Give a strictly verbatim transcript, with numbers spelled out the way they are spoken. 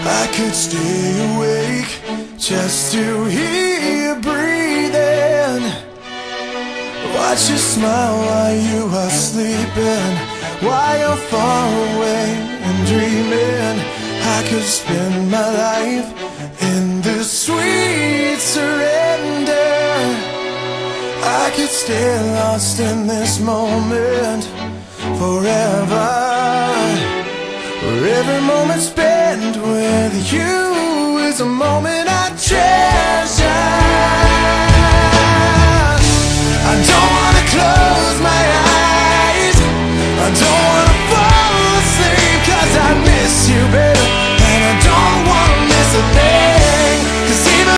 I could stay awake just to hear you breathing. Watch you smile while you are sleeping, while you're far away and dreaming. I could spend my life in this sweet surrender. I could stay lost in this moment forever, where every moment spent with you is a moment I cherish